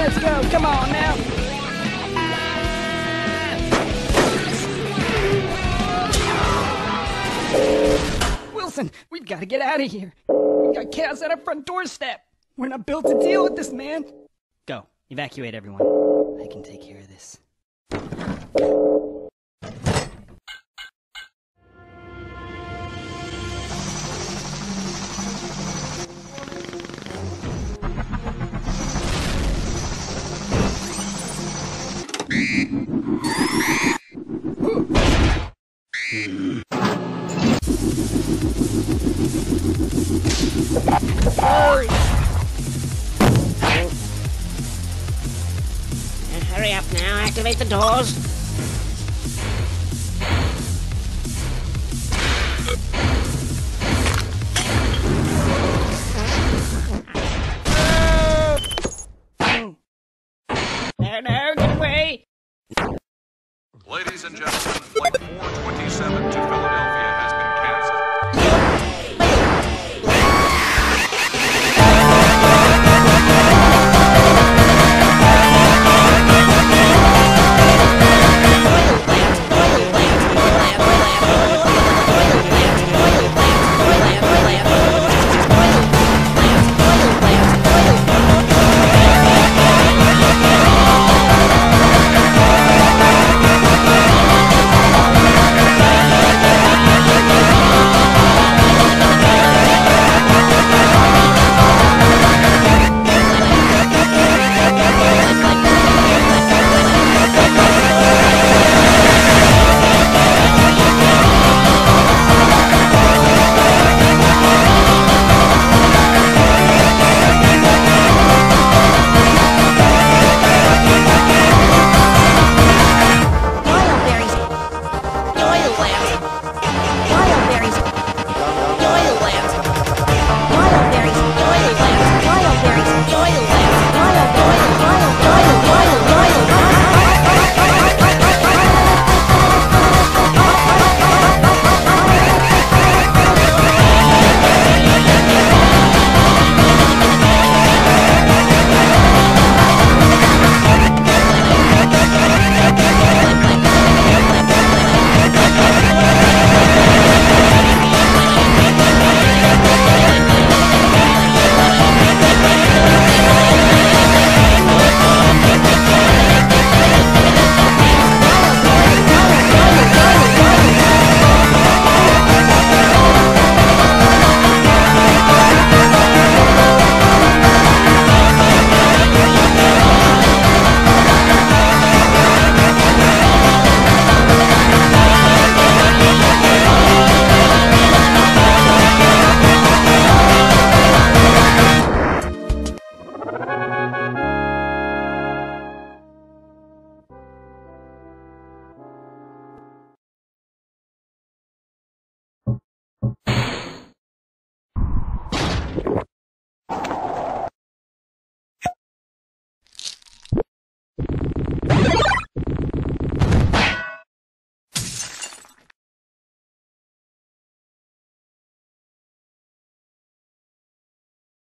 Let's go. Come on now. Wilson, we've got to get out of here. We've got chaos at our front doorstep. We're not built to deal with this, man. Go. Evacuate everyone. I can take care of this. Hurry up now, activate the doors. No, get away! Ladies and gentlemen, Flight 427 to Philadelphia has been canceled.